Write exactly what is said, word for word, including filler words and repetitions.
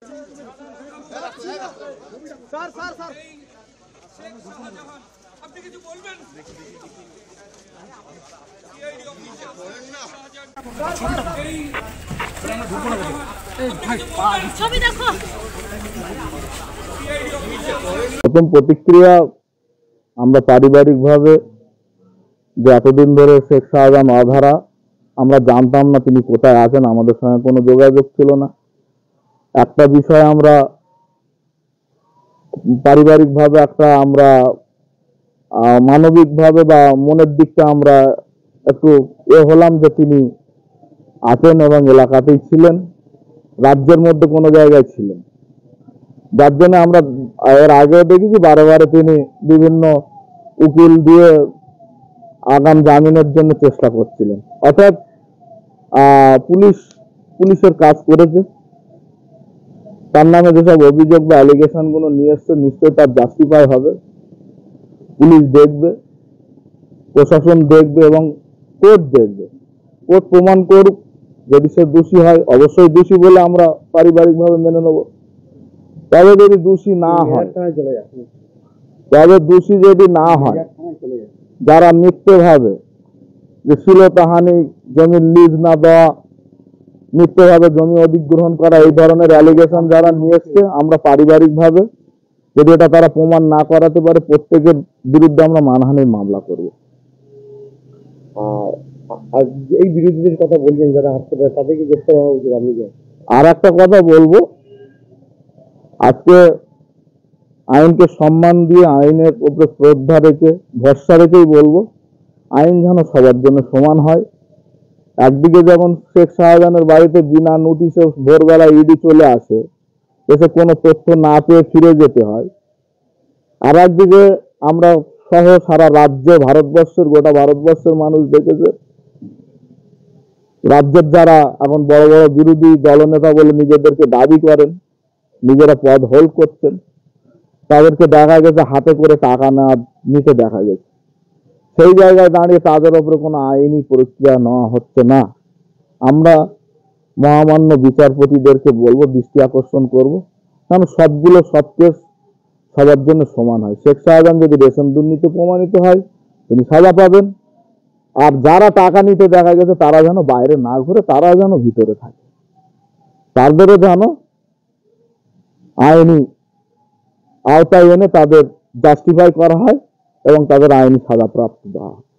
Sir sir sir আপনি কিছু বলবেন? প্রথম প্রতিক্রিয়া আমরা পারিবারিকভাবে যে এতদিন ধরে শেখ শাহজাহান অধরা আমরা জানতাম না তিনি কোথায় আছেন, আমাদের সঙ্গে কোনো যোগাযোগ ছিল না। একটা বিষয় আমরা পারিবারিকভাবে একটা আমরা মানবিকভাবে বা মনের দিকটা আমরা একটু এ হলাম যে তিনি আছেন এবং এলাকাতেই ছিলেন, রাজ্যের মধ্যে কোনো জায়গায় ছিলেন, যার জন্য আমরা এর আগেও দেখেছি বারে বারে তিনি বিভিন্ন উকিল দিয়ে আগাম জামিনের জন্য চেষ্টা করছিলেন। অর্থাৎ পুলিশ পুলিশের কাজ করেছে, তার নামে যেসব অভিযোগ বা অ্যালিগেশন গুলো নিয়ে এসছে নিশ্চয়ই তার জাস্টিফাই হবে। পুলিশ দেখবে, প্রশাসন দেখবে এবং কোর্ট দেখবে। কোর্ট প্রমাণ করুক, যদি সে দোষী হয় অবশ্যই দোষী বলে আমরা পারিবারিকভাবে মেনে নেব। তবে যদি দোষী না হয় তবে দোষী যদি না হয় যারা মিথ্যেভাবে যে শ্লীলতাহানি, জমির লিজ না দেওয়া, মিথ্যেভাবে জমি অধিগ্রহণ করা, এই ধরনের অ্যালিগেশন যারা নিয়ে এসছে আমরা পারিবারিকভাবে যদি এটা তারা প্রমাণ না করাতে পারে প্রত্যেকের বিরুদ্ধে আমরা মানহানির মামলা করব। আর এই বিরোধীদের কথা বলছেন যারা হাসপাতালে, তাদেরকে গ্রেফতার হওয়া উচিত। আপনি আর একটা কথা বলবো, আজকে আইনকে সম্মান দিয়ে আইনের উপরে শ্রদ্ধা রেখে ভরসা রেখেই বলবো আইন যেন সবার জন্য সমান হয়। একদিকে যেমন শেখ শাহজাহানের বাড়িতে বিনা নোটিশে ভোরবেলা ইডি চলে আসে, এসে কোনো তথ্য না পেয়ে ফিরে যেতে হয়, আর একদিকে আমরা সহ সারা রাজ্য ভারতবর্ষের গোটা ভারতবর্ষের মানুষ দেখেছে রাজ্যের যারা এখন বড় বড় বিরোধী দলনেতা বলে নিজেদেরকে দাবি করেন, নিজেরা পদ হোল্ড করছেন, তাদেরকে দেখা গেছে হাতে করে টাকা না নিতে দেখা গেছে। সেই জায়গায় দাঁড়িয়ে তাদের উপরে কোনো আইনি প্রক্রিয়া নেওয়া হচ্ছে না। আমরা মহামান্য বিচারপতিদেরকে বলবো, দৃষ্টি আকর্ষণ করব, কারণ সবগুলো সব কেস সবার জন্য সমান হয়। শেখ শাহজাহান যদি রেশন দুর্নীতি প্রমাণিত হয় তিনি সাজা পাবেন, আর যারা টাকা নিতে দেখা গেছে তারা যেন বাইরে না ঘুরে, তারা যেন ভিতরে থাকে, তাদেরও যেন আইনি আওতায় এনে তাদের জাস্টিফাই করা হয় এবং তাদের আইনি সাজা প্রাপ্ত দেওয়া হয়।